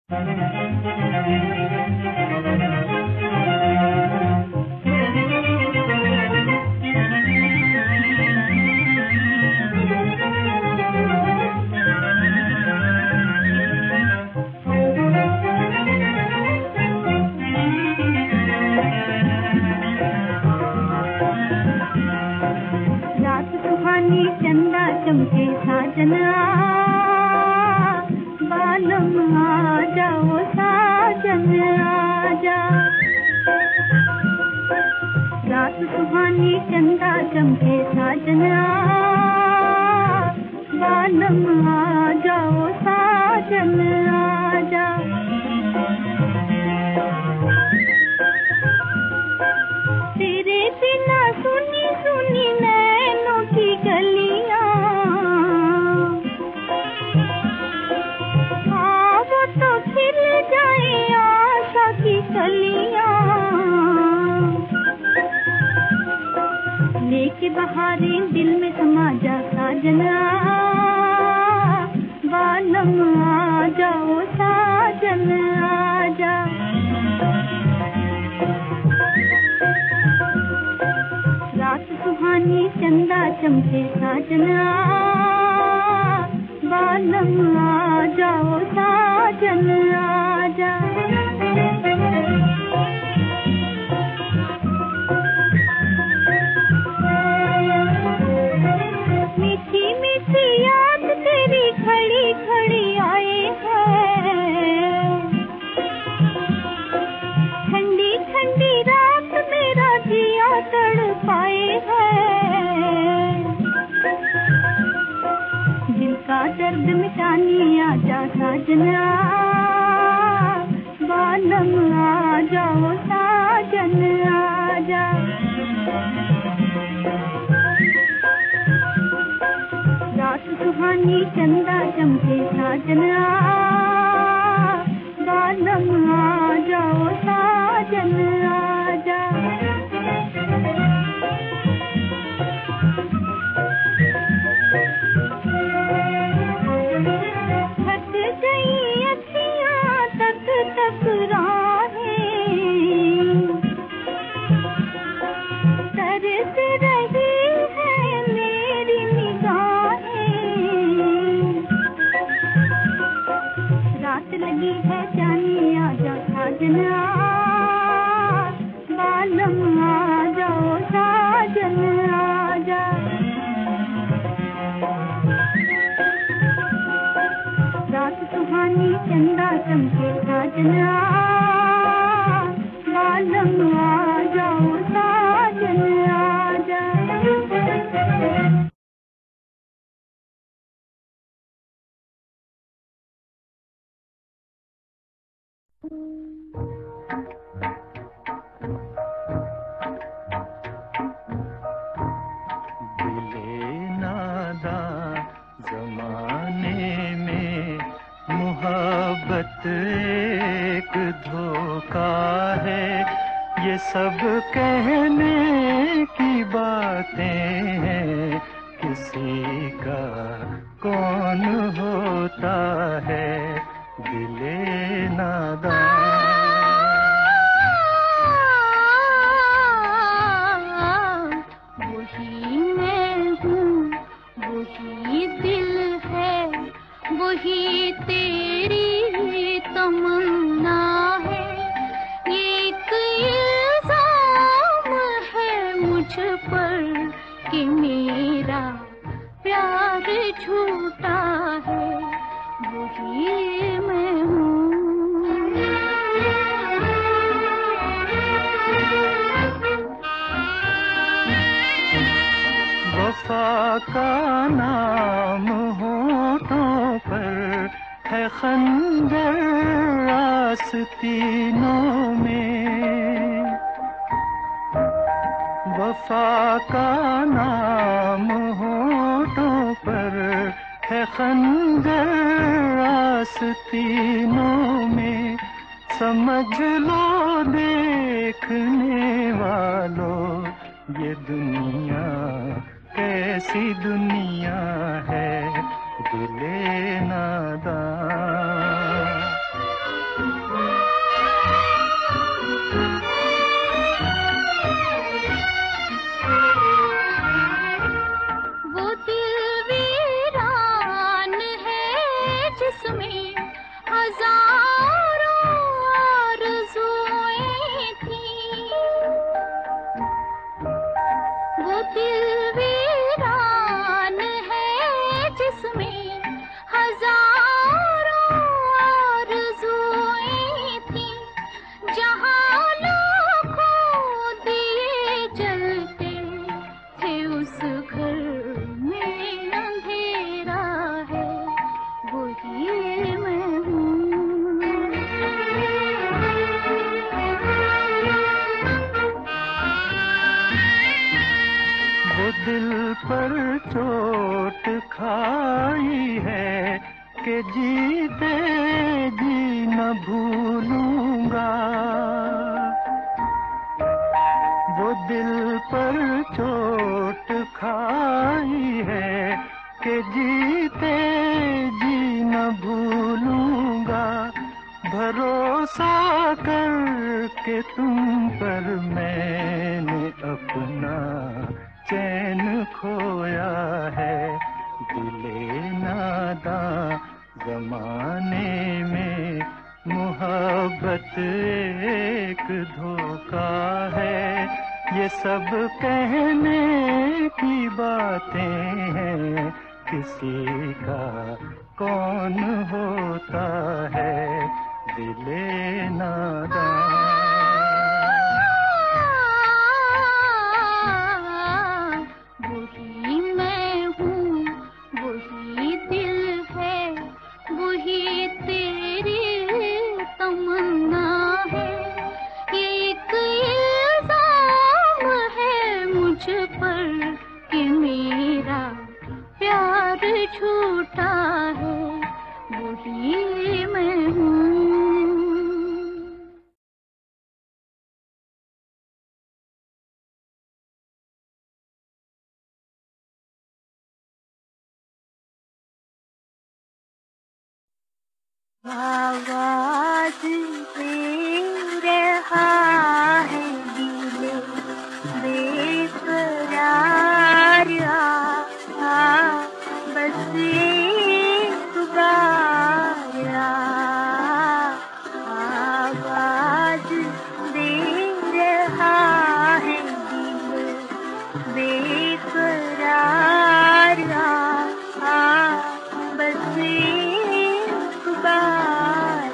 चंदा चमके साजन बालम आ जाओ साजन आजा। रात सुहानी चंदा चमके साजन बालम आ जाओ साजन आजा। तेरे बिना सुनी सुनी नैनों की गलियां, वो तो खिल जाए आशा की कलियां। लेके बहारें दिल में समा जा साजना बालम आ जाओ साजन आजा। रात सुहानी चंदा चमके साजना बालम आ जाओ साजन आजा। मीठी मीठी याद तेरी खड़ी खड़ी आए है, ठंडी ठंडी रात मेरा जिया तड़पाए है। दिल का दर्द मिटाने आजा साजना बालम आ जाओ साजन आजा। रात सुहानी चंदा चमके साजना बालम आ जाओ साजन आजा। थक गई अखियां तक तक राहें, तरस रही है मेरी निगाहें। रात लगी है जाने आजा साजना बालम आ जाओ साजन आजा। रात सुहानी चंदा चमके साजना बालम आ जाओ साजन आजा। दिले नादा जमाने में मोहब्बत एक धोखा है। ये सब कहने की बातें हैं, किसी का कौन होता है दिले नादा। वही मैं हूँ वही दिल है, वही तेरी तमन्ना है। एक इल्जाम है मुझ पर कि मेरा प्यार झूठा है, वही मैं हूँ। वफा का नाम होठों पर है, खंजर आस्तीनों में। वफा का नाम होठों पर है, खंजर आस्तीनों में। समझ लो देखने वालों ये दुनिया कैसी दुनिया है दिले नादा। में हजारों आरज़ुएं थीं। वो दिल वीरान है जिसमें हजारों आरज़ुएं थीं, जहाँ लाखों दिए जलते थे उस घर में अंधेरा है, वही मैं हूँ। वो दिल पर चोट खाई है कि जीते जी न भूलूंगा। वो दिल पर चोट खाई है कि जीते जी न भूलूंगा। भरोसा करके तुम पर मैंने अपना चैन खोया है। दिले नादां ज़माने में मोहब्बत एक धोखा है। ये सब कहने की बातें हैं, किसी का कौन होता है दिले नादां। वही मैं हूँ, वही दिल है, वही तेरी तमन्ना है। ये एक इल्जाम है मुझ पर कि मेरा प्यार झूठा है, वही मैं हूँ। आवाज़ दे रहा है दिल बेकरार, बस एक बार आवाज़ दे रहा है दिल बेकरार, बस एक बार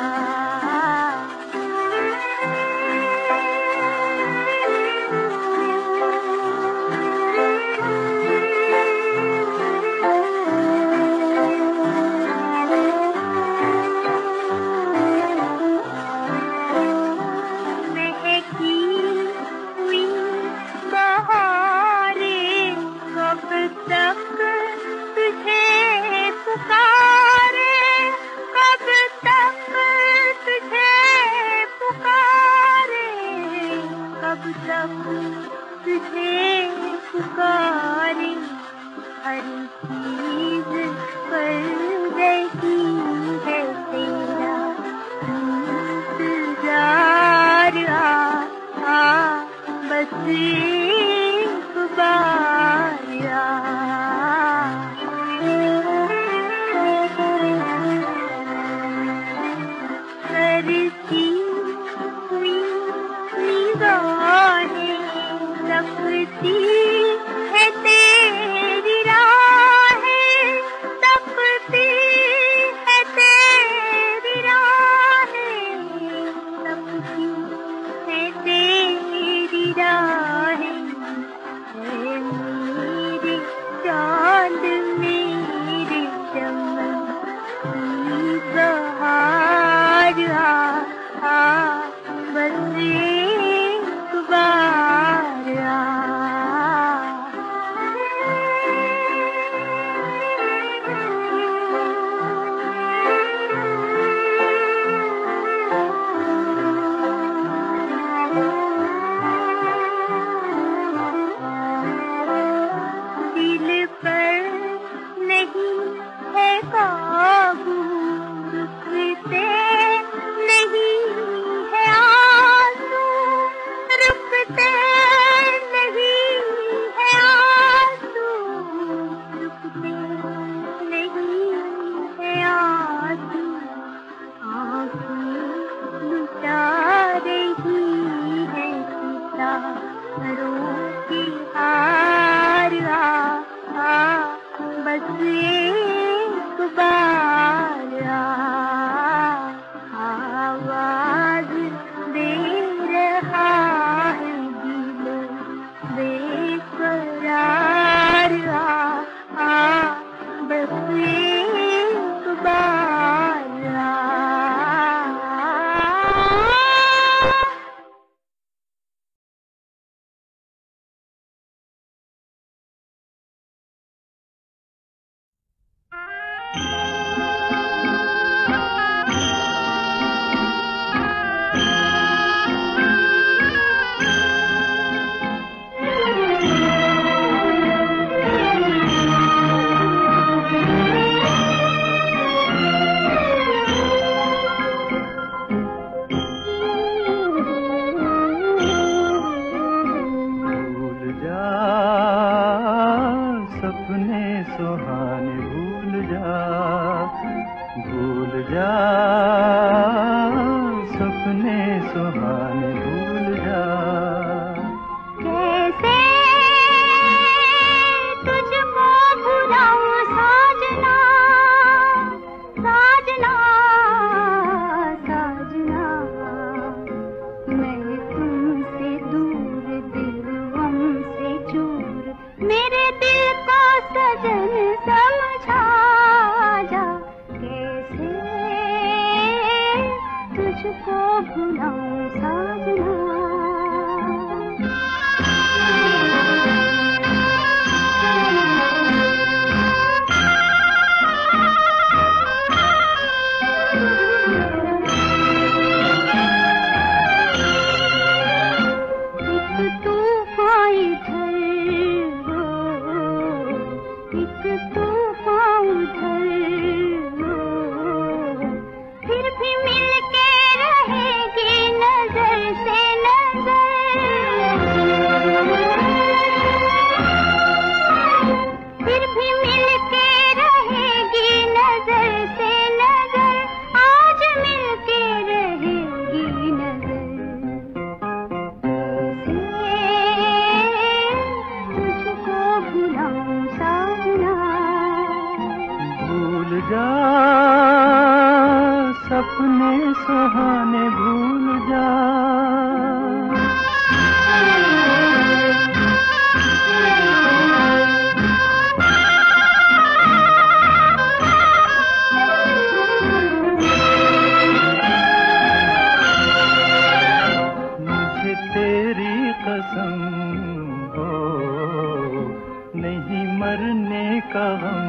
महकी हुई बहारें कब तक तुझे पुकारे, कब तक तुझे पुकारे, कब तक तुझे पुकारे। हर चीज पर रही है तेरा इंतजार, बस एक बार करती हुई निगाहें तकती है तेरी राहें, तकती है तेरी राहें, तकती है तेरी राहें। मेरे चांद मेरे चमन की बहार, जा, सपने सुहाने भूल जा। कैसे तुझको भुलाऊं साजना, साजना, साजना। मैं तुमसे दूर, दिल हमसे चूर, मेरे दिल को सजन समझा जा। कैसे तुझको भुलाऊं साजना। जा, सपने सुहाने भूल जा। मुझे तेरी कसम हो, नहीं मरने का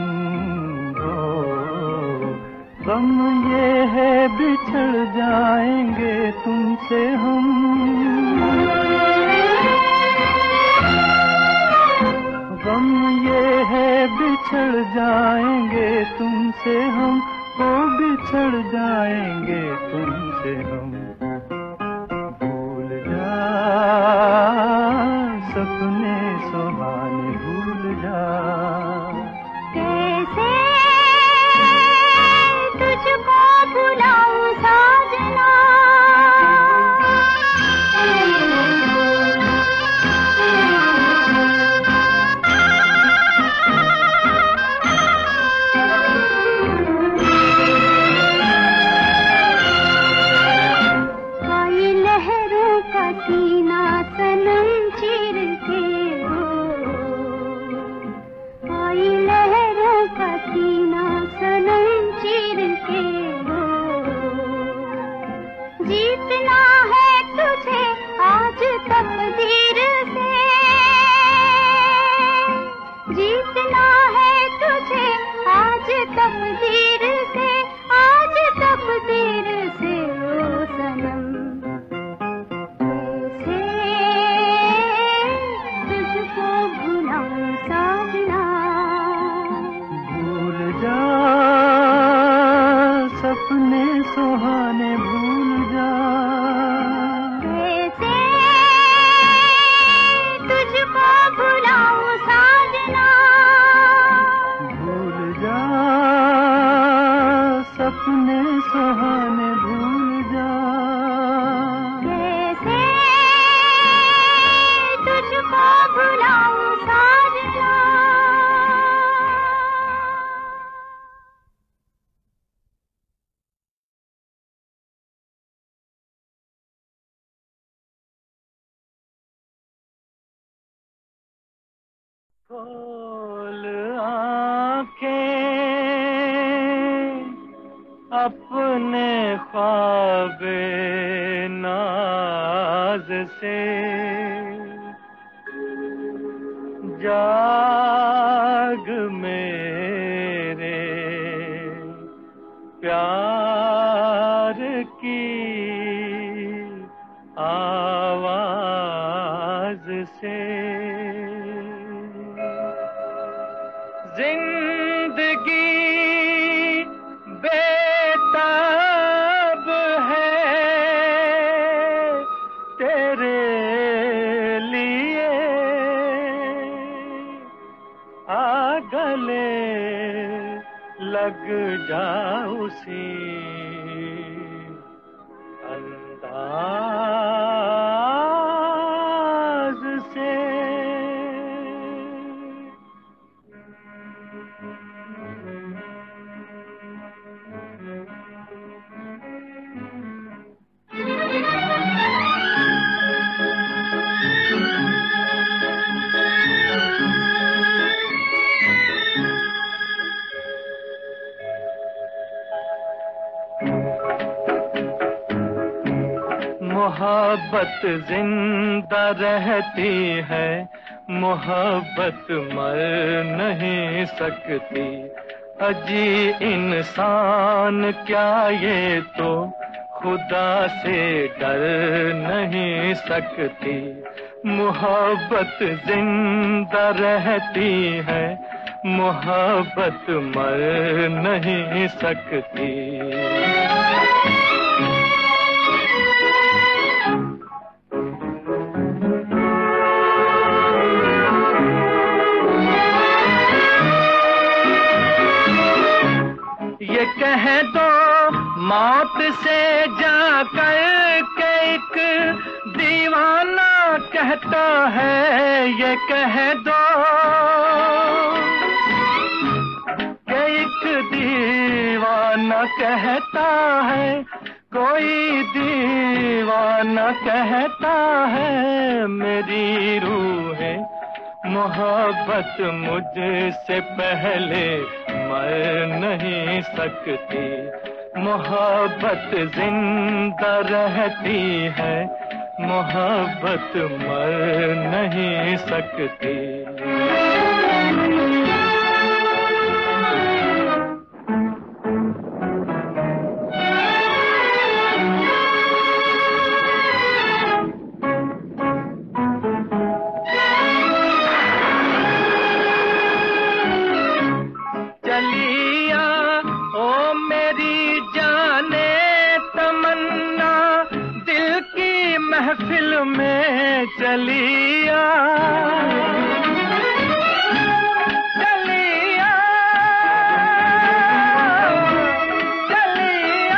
गम ये है बिछड़ जाएंगे तुमसे हम। गम ये है बिछड़ जाएंगे तुमसे हम, ओ बिछड़ जाएंगे तुमसे हम। भूल जा, सपने सुहाने भूल जा। कैसे तुझको भुलाऊं साजना। आई लहरों का सीना सनम चीर के हो, आई लहरों का सीना सनम चीर के हो। जीतना है तुझे आज तकदीर से, जीतना है तुझे आज तकदीर से, आज तकदीर से ओ सनम। कैसे तुझको भुलाऊं साजना। भूल जा, सपने सुहाने भूल जा। कैसे तुझको भुलाऊं साजना। भूल जा, सपने सुहाने भूल जा। कैसे तुझको भुलाऊं साजना। खोल आँखें अपने ख्वाबे नाज से, जाग मेरे प्यार की आवाज से। जिंदगी बेताब है तेरे लिए, आ गले लग लग जाऊं उसी अंदाज से। मोहब्बत जिंदा रहती है, मोहब्बत मर नहीं सकती। अजी इंसान क्या ये तो खुदा से डर नहीं सकती। मोहब्बत जिंदा रहती है, मोहब्बत मर नहीं सकती। ये कह दो मौत से जाकर के एक दीवाना कहता है, ये कह दो कि एक दीवाना कहता है, कोई दीवाना कहता है मेरी रूह है मोहब्बत मुझसे पहले मर नहीं सकती। मोहब्बत जिंदा रहती है, मोहब्बत मर नहीं सकती। चलिया ओ मेरी जाने तमन्ना, दिल की महफिल में चलिया। चलिया चलिया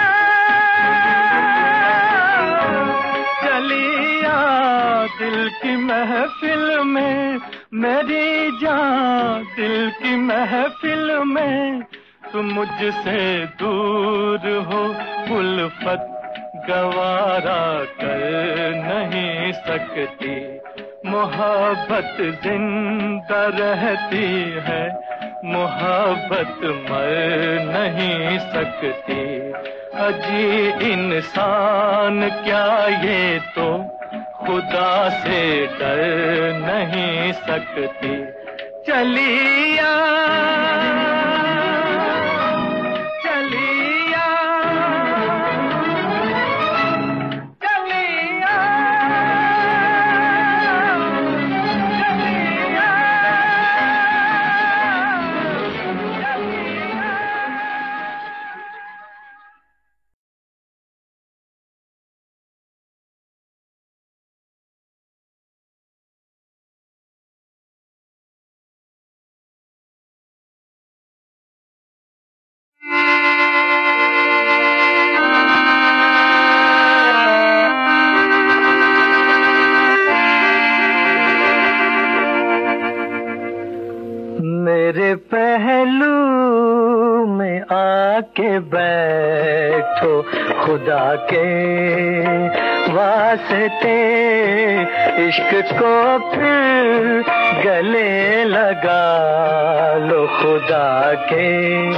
चलिया दिल की महफिल में, मेरी जान दिल की महफिल में। तुम मुझसे दूर हो उल्फत गवारा कर नहीं सकती। मोहब्बत जिंदा रहती है, मोहब्बत मर नहीं सकती। अजी इंसान क्या ये तो खुदा से डर नहीं सकती। चलिया चलिया चलिया मेरे पहलू में आके बैठो खुदा के वास्ते, इश्क को फिर गले लगा लो खुदा के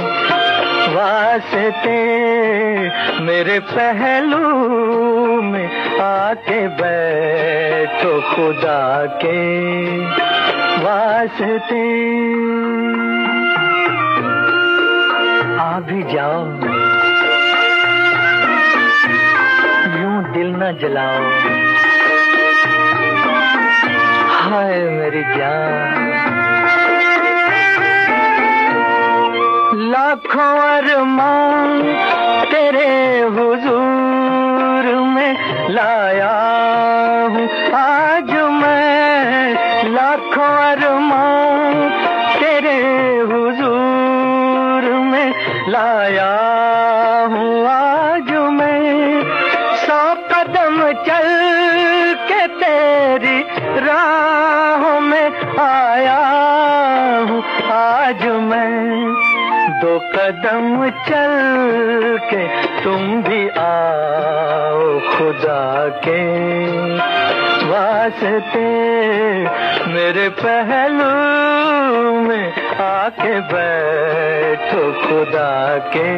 वास्ते। मेरे पहलू में आके बैठो खुदा के वास्ते। आ भी जाओ यूं दिल न जलाओ, हाय मेरी जान। लाखों अरमान तेरे हुजूर में लाया हूँ आज मैं। लाखों अरमान तेरे हुजूर में ला राहों में आया हूँ आज मैं। 2 कदम चल के तुम भी आओ खुदा के वास्ते, मेरे पहलू में आके बैठो खुदा के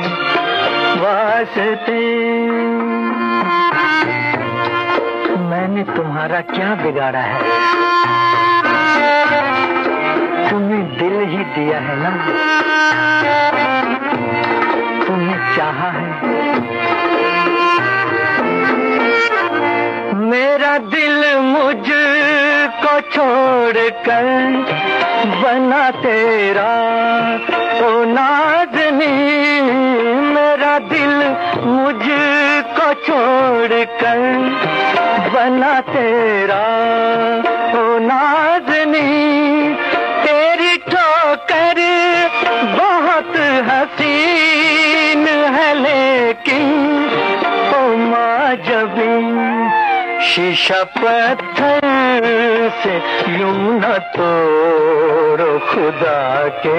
वास्ते। मैंने तुम्हारा क्या बिगाड़ा है, तुम्हें दिल ही दिया है ना, तुम्हें चाहा है। मेरा दिल मुझको छोड़कर बना तेरा ओ नाज़नी, मेरा दिल मुझको छोड़कर बना तेरा ओ नाज़नी। तेरी ठोकर बहुत हसीन है लेकिन ओ माँ जबी शीशा पत्थर से यूं न तोड़ो खुदा के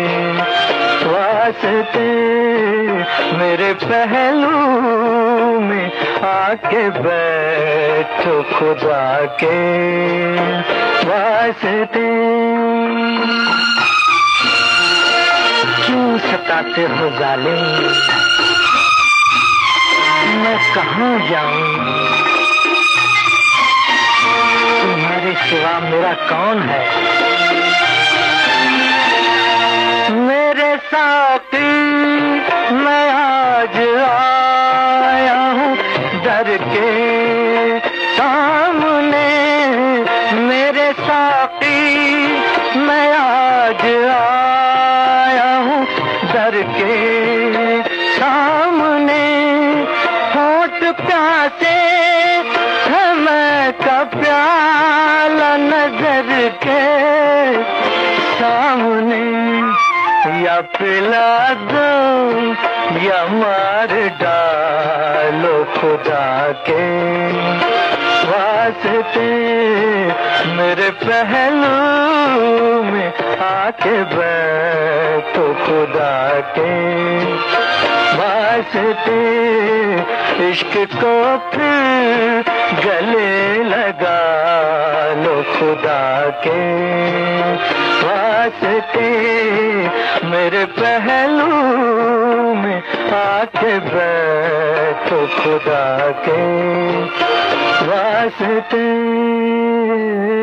वास्ते, मेरे पहलू में आके बैठो खुदा के वास्ते। क्यों सताते हो जालिम, मैं कहाँ जाऊं, तुम्हारे सिवा मेरा कौन है। मेरे साथी मैं आज आया हूँ दर के सामने, मेरे साथी मैं आज आया हूँ दर के सामने। होठ प्यासे समय का प्याला नजर के सामने, या पिला दो या मार डालो खुदा के वास्ते, मेरे पहलू में आके बैठो खुदा के वास्ते। इश्क को फिर गले लगा लो खुदा के वास्ते, मेरे पहलू में आके बैठो खुदा के वास्ते।